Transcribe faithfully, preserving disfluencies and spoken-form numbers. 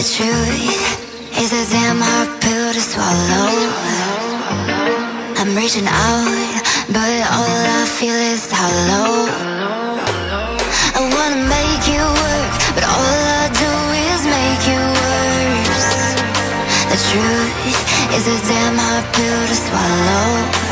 truth is a damn hard pill to swallow. I'm reaching out, but all I feel is hollow. I wanna make you work, but all I do is make you worse. The truth is a damn hard pill to swallow.